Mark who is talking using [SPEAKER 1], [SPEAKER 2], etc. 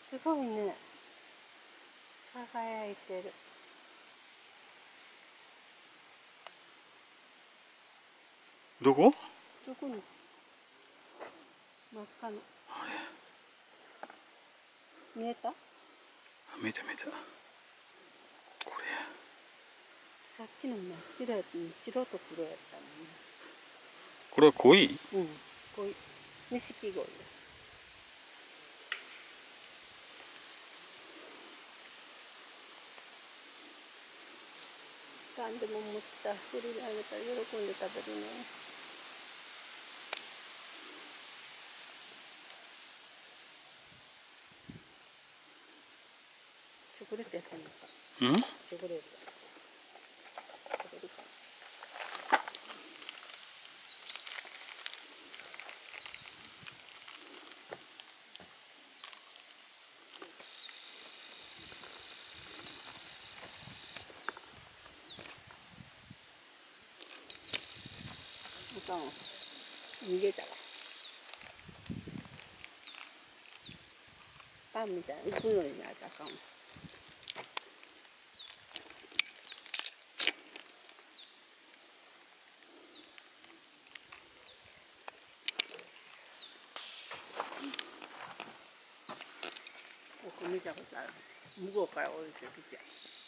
[SPEAKER 1] すごいね。輝いてる。
[SPEAKER 2] どこ？
[SPEAKER 1] どこに？真っ赤の。見えた？
[SPEAKER 2] 見た見た。これや。
[SPEAKER 1] さっきの真っ白やったのに白と黒やったもんね。
[SPEAKER 2] これは濃い？
[SPEAKER 1] うん、こういう錦鯉。何でも持った振り上げたら喜んで食べるね。チョコレートやってんのか。
[SPEAKER 2] うん？
[SPEAKER 1] チョコレート。食べるか。あかんわ。逃げたわ。パンみたいに行くようになるとあかんわ。ここ見たことある。向こうから降りてきて。